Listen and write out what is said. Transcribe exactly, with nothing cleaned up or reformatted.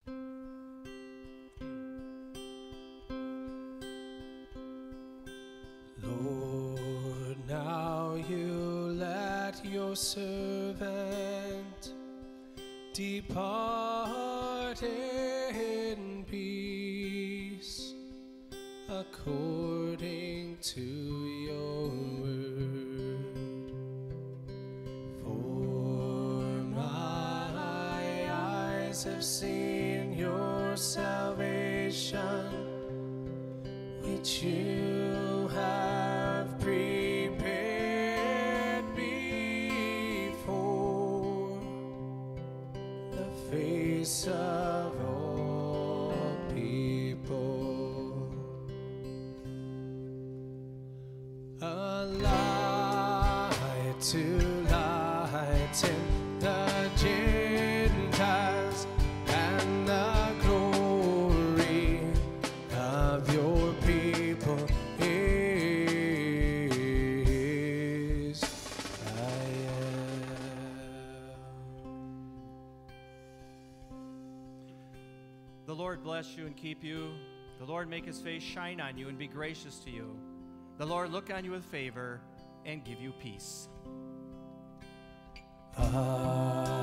Lord, now you let your servant depart in peace, according to your word. For my eyes have seen your salvation, which you have prepared before the face of all people. A light to lighten the Gentiles and the glory of your people is I am. The Lord bless you and keep you. The Lord make his face shine on you and be gracious to you. The Lord look on you with favor and give you peace. Amen.